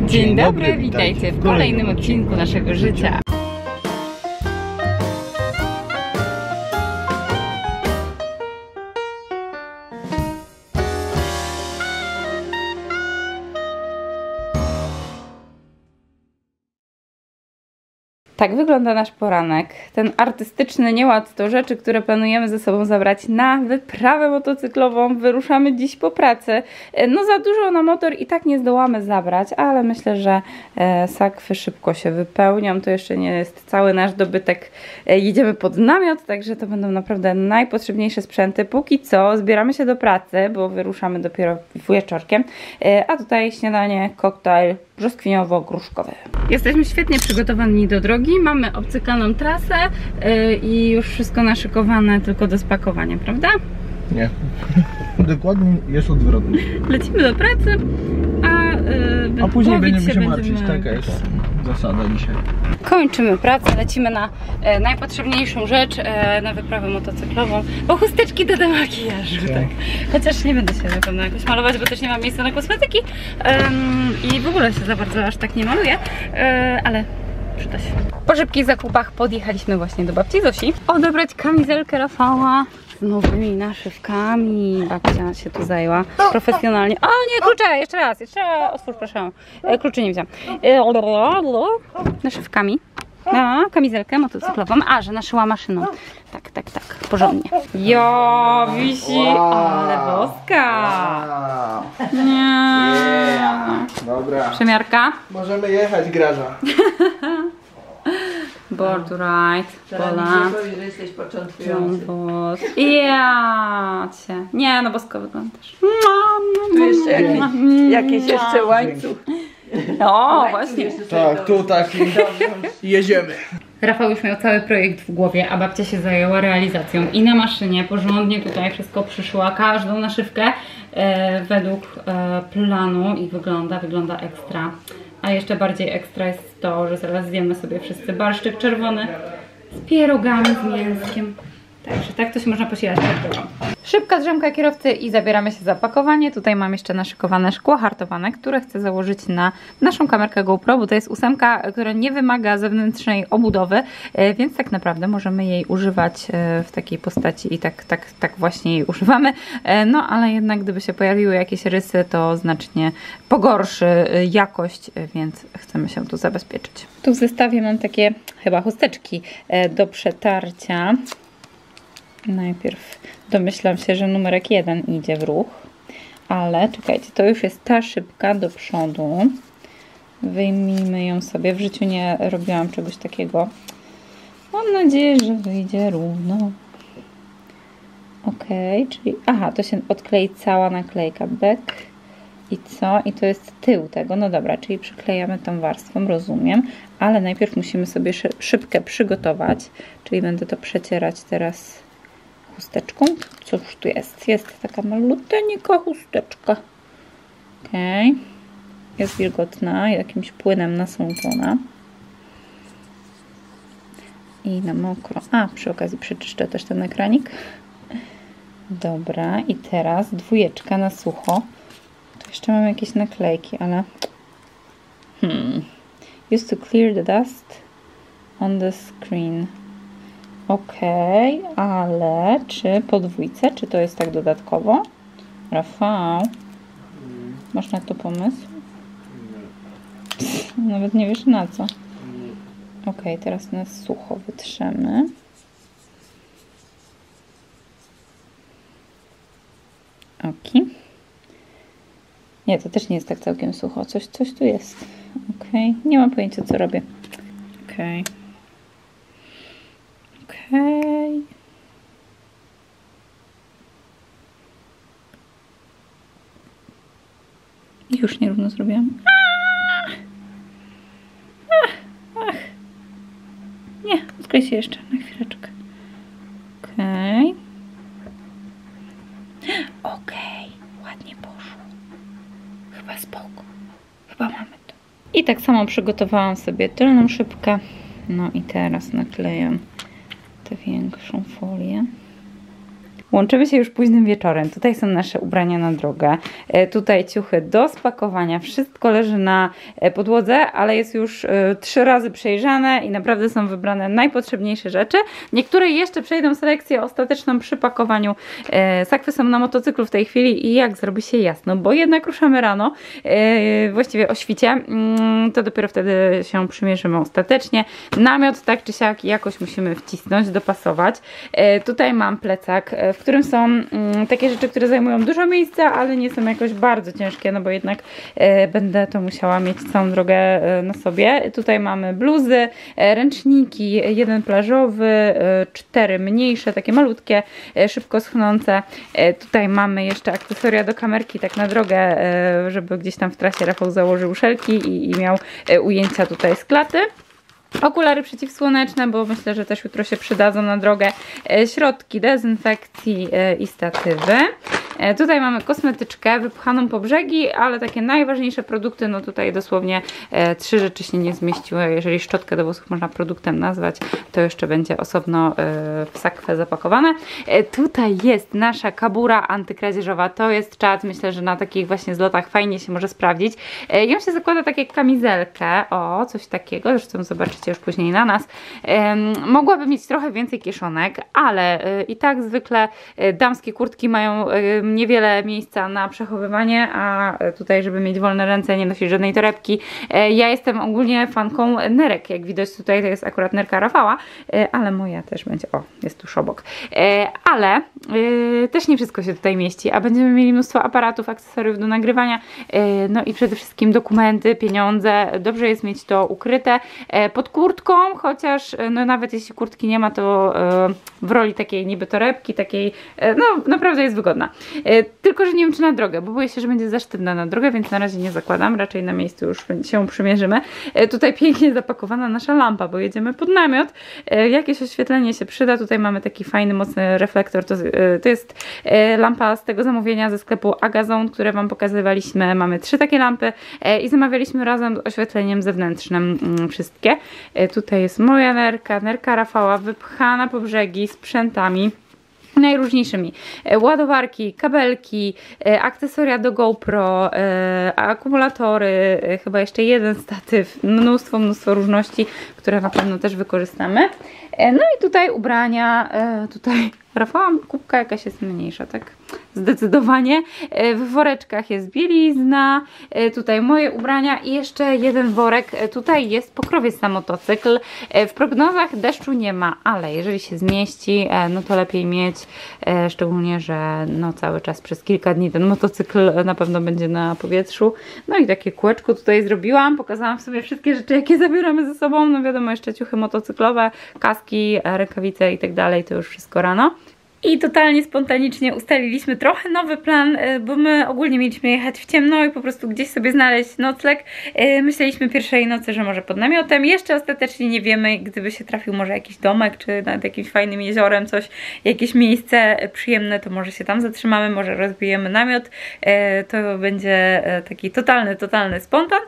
Dzień dobry, witajcie w kolejnym odcinku naszego życia. Tak wygląda nasz poranek. Ten artystyczny nieład to rzeczy, które planujemy ze sobą zabrać na wyprawę motocyklową. Wyruszamy dziś po pracy. No za dużo na motor i tak nie zdołamy zabrać, ale myślę, że sakwy szybko się wypełnią. To jeszcze nie jest cały nasz dobytek. Jedziemy pod namiot, także to będą naprawdę najpotrzebniejsze sprzęty. Póki co zbieramy się do pracy, bo wyruszamy dopiero wieczorkiem. A tutaj śniadanie, koktajl brzoskwiniowo-gruszkowy. Jesteśmy świetnie przygotowani do drogi, mamy obcykaną trasę i już wszystko naszykowane tylko do spakowania, prawda? Nie. Dokładnie jest odwrotnie. Lecimy do pracy, a później będziemy się martwić. Taka jest zasada dzisiaj. Kończymy pracę, lecimy na najpotrzebniejszą rzecz, na wyprawę motocyklową, bo chusteczki do makijażu. Tak. Chociaż nie będę się na pewno jakoś malować, bo też nie mam miejsca na kosmetyki i w ogóle się za bardzo aż tak nie maluję, ale przyda się. Po szybkich zakupach podjechaliśmy właśnie do babci Zosi odebrać kamizelkę Rafała z nowymi naszywkami. Babcia się tu zajęła profesjonalnie. O nie, klucze! Jeszcze raz, otwórz proszę. Kluczy nie wziąłem. Naszywkami na kamizelkę motocyklową. A, że naszyła maszyną. Tak, porządnie. Jo, wisi, ale boska. Nie. Dobra. Przemiarka? Możemy jechać, Graża. Board ride, Pola. że jesteś początkujący. Ja cię. Nie, no bosko wyglądasz. Tu jeszcze jakiś jeszcze łańcuch. No, właśnie. Tak, tu taki. Jedziemy. Rafał już miał cały projekt w głowie, a babcia się zajęła realizacją i na maszynie porządnie tutaj wszystko przyszyła, każdą naszywkę według planu i wygląda ekstra. A jeszcze bardziej ekstra jest to, że zaraz zjemy sobie wszyscy barszczyk czerwony z pierogami z mięskiem. Także tak to się można posilać przed drogą. Szybka drzemka kierowcy i zabieramy się za pakowanie. Tutaj mam jeszcze naszykowane szkło hartowane, które chcę założyć na naszą kamerkę GoPro, bo to jest 8, która nie wymaga zewnętrznej obudowy, więc tak naprawdę możemy jej używać w takiej postaci i tak właśnie jej używamy. No ale jednak gdyby się pojawiły jakieś rysy, to znacznie pogorszy jakość, więc chcemy się tu zabezpieczyć. Tu w zestawie mam takie chyba chusteczki do przetarcia. Najpierw domyślam się, że numerek 1 idzie w ruch, ale czekajcie, to już jest ta szybka do przodu. Wyjmijmy ją sobie. W życiu nie robiłam czegoś takiego. Mam nadzieję, że wyjdzie równo. Ok, czyli... Aha, to się odklei cała naklejka back. I co? I to jest tył tego. No dobra, czyli przyklejamy tą warstwą, rozumiem. Ale najpierw musimy sobie szybkę przygotować. Czyli będę to przecierać teraz chusteczką. Cóż tu jest? Jest taka maluteńka chusteczka. Ok. Jest wilgotna, jakimś płynem nasączona. I na mokro. A, przy okazji przeczyszczę też ten ekranik. Dobra, i teraz 2 na sucho. Tu jeszcze mam jakieś naklejki, ale... Used to clear the dust on the screen. Okej, ale czy po 2? Czy to jest tak dodatkowo? Rafał, masz na to pomysł? Nawet nie wiesz na co. Okej, teraz na sucho wytrzemy. Okej. Nie, to też nie jest tak całkiem sucho. Coś tu jest. Okej, nie mam pojęcia, co robię. Okej. Już nierówno zrobiłam. Nie, odklej się jeszcze na chwileczkę. Okej, ładnie poszło. Chyba spoko. Chyba mamy to. I tak samo przygotowałam sobie tylną szybkę. No i teraz naklejam tę większą folię. Łączymy się już późnym wieczorem. Tutaj są nasze ubrania na drogę. Tutaj ciuchy do spakowania. Wszystko leży na podłodze, ale jest już 3 razy przejrzane i naprawdę są wybrane najpotrzebniejsze rzeczy. Niektóre jeszcze przejdą selekcję ostateczną przy pakowaniu. Sakwy są na motocyklu w tej chwili i jak zrobi się jasno, bo jednak ruszamy rano, właściwie o świcie, to dopiero wtedy się przymierzymy ostatecznie. Namiot tak czy siak jakoś musimy wcisnąć, dopasować. Tutaj mam plecak, w którym są takie rzeczy, które zajmują dużo miejsca, ale nie są jakoś bardzo ciężkie, no bo jednak będę to musiała mieć całą drogę na sobie. Tutaj mamy bluzy, ręczniki, 1 plażowy, 4 mniejsze, takie malutkie, szybko schnące. Tutaj mamy jeszcze akcesoria do kamerki, tak na drogę, żeby gdzieś tam w trasie Rafał założył szelki i miał ujęcia tutaj z klaty. Okulary przeciwsłoneczne, bo myślę, że też jutro się przydadzą na drogę. Środki dezynfekcji i statywy. Tutaj mamy kosmetyczkę wypchaną po brzegi, ale takie najważniejsze produkty, no tutaj dosłownie 3 rzeczy się nie zmieściły. Jeżeli szczotkę do włosów można produktem nazwać, to jeszcze będzie osobno w sakwę zapakowane. Tutaj jest nasza kabura antykradzieżowa. To jest czad, myślę, że na takich właśnie zlotach fajnie się może sprawdzić. Ją się zakłada tak jak kamizelkę. O, coś takiego. Zresztą zobaczycie już później na nas. Mogłaby mieć trochę więcej kieszonek, ale i tak zwykle damskie kurtki mają niewiele miejsca na przechowywanie, a tutaj, żeby mieć wolne ręce, nie nosić żadnej torebki. Ja jestem ogólnie fanką nerek, jak widać tutaj to jest akurat nerka Rafała, ale moja też będzie, o, jest tuż obok. Ale też nie wszystko się tutaj mieści, a będziemy mieli mnóstwo aparatów, akcesoriów do nagrywania, no i przede wszystkim dokumenty, pieniądze. Dobrze jest mieć to ukryte pod kurtką, chociaż no nawet jeśli kurtki nie ma, to w roli takiej niby torebki, takiej, no naprawdę jest wygodna. Tylko że nie wiem, czy na drogę, bo boję się, że będzie za sztywna na drogę, więc na razie nie zakładam, raczej na miejscu już się przymierzymy. Tutaj pięknie zapakowana nasza lampa, bo jedziemy pod namiot. Jakieś oświetlenie się przyda, tutaj mamy taki fajny, mocny reflektor, to jest lampa z tego zamówienia ze sklepu Agazon, które Wam pokazywaliśmy. Mamy 3 takie lampy i zamawialiśmy razem z oświetleniem zewnętrznym wszystkie. Tutaj jest moja nerka Rafała, wypchana po brzegi sprzętami najróżniejszymi. Ładowarki, kabelki, akcesoria do GoPro, akumulatory, chyba jeszcze 1 statyw, mnóstwo różności, które na pewno też wykorzystamy. No i tutaj ubrania, tutaj Rafała kubka jakaś jest mniejsza, tak? Zdecydowanie. W woreczkach jest bielizna, tutaj moje ubrania i jeszcze 1 worek. Tutaj jest pokrowiec na motocykl. W prognozach deszczu nie ma, ale jeżeli się zmieści, no to lepiej mieć, szczególnie, że no cały czas przez kilka dni ten motocykl na pewno będzie na powietrzu. No i takie kółeczko tutaj zrobiłam. Pokazałam w sobie wszystkie rzeczy, jakie zabieramy ze sobą. No wiadomo, jeszcze ciuchy motocyklowe, kaski, rękawice i tak dalej. To już wszystko rano. I totalnie spontanicznie ustaliliśmy trochę nowy plan, bo my ogólnie mieliśmy jechać w ciemno i po prostu gdzieś sobie znaleźć nocleg. Myśleliśmy pierwszej nocy, że może pod namiotem. Jeszcze ostatecznie nie wiemy, gdyby się trafił może jakiś domek, czy nad jakimś fajnym jeziorem coś, jakieś miejsce przyjemne, to może się tam zatrzymamy, może rozbijemy namiot. To będzie taki totalny spontan.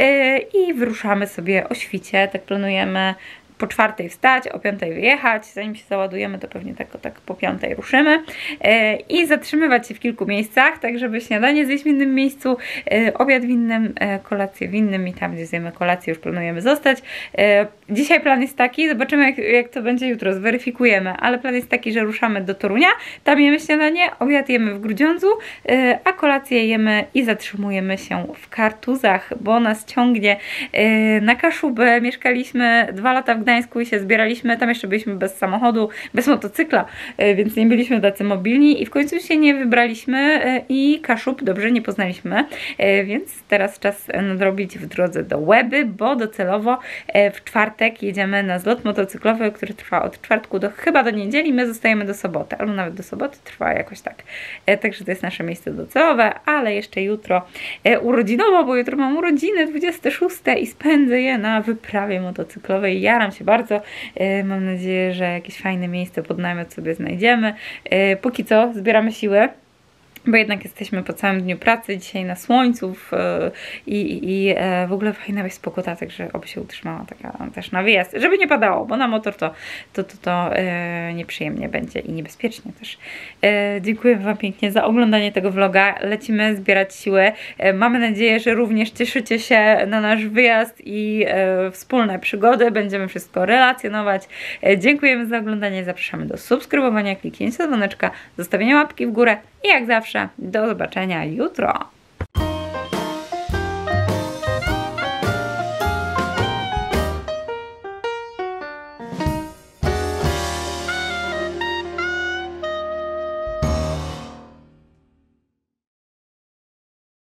I wyruszamy sobie o świcie, tak planujemy. Po 4 wstać, o 5 wyjechać, zanim się załadujemy, to pewnie tak po 5 ruszymy i zatrzymywać się w kilku miejscach, tak żeby śniadanie zjeść w innym miejscu, obiad w innym, kolację w innym i tam gdzie zjemy kolację już planujemy zostać. Dzisiaj plan jest taki, zobaczymy jak to będzie jutro, zweryfikujemy, ale plan jest taki, że ruszamy do Torunia, tam jemy śniadanie, obiad jemy w Grudziądzu, a kolację jemy i zatrzymujemy się w Kartuzach, bo nas ciągnie na Kaszubę. Mieszkaliśmy 2 lata w Gdańsku i się zbieraliśmy, tam jeszcze byliśmy bez samochodu, bez motocykla, więc nie byliśmy tacy mobilni i w końcu się nie wybraliśmy i Kaszub dobrze nie poznaliśmy, więc teraz czas nadrobić w drodze do Łeby, bo docelowo w czwartek jedziemy na zlot motocyklowy, który trwa od czwartku chyba do niedzieli, my zostajemy do soboty, albo nawet do soboty, trwa jakoś tak. Także to jest nasze miejsce docelowe, ale jeszcze jutro urodzinowo, bo jutro mam urodziny 26 i spędzę je na wyprawie motocyklowej. Jaram się bardzo. Mam nadzieję, że jakieś fajne miejsce pod namiot sobie znajdziemy. Póki co zbieramy siły. bo jednak jesteśmy po całym dniu pracy, dzisiaj na słońcu i w ogóle fajna jest pogoda, także oby się utrzymała taka też na wyjazd, żeby nie padało, bo na motor to nieprzyjemnie będzie i niebezpiecznie też. Dziękuję Wam pięknie za oglądanie tego vloga, lecimy zbierać siły, mamy nadzieję, że również cieszycie się na nasz wyjazd i wspólne przygody, będziemy wszystko relacjonować. Dziękujemy za oglądanie, zapraszamy do subskrybowania, kliknięcia dzwoneczka, zostawienia łapki w górę i jak zawsze do zobaczenia jutro.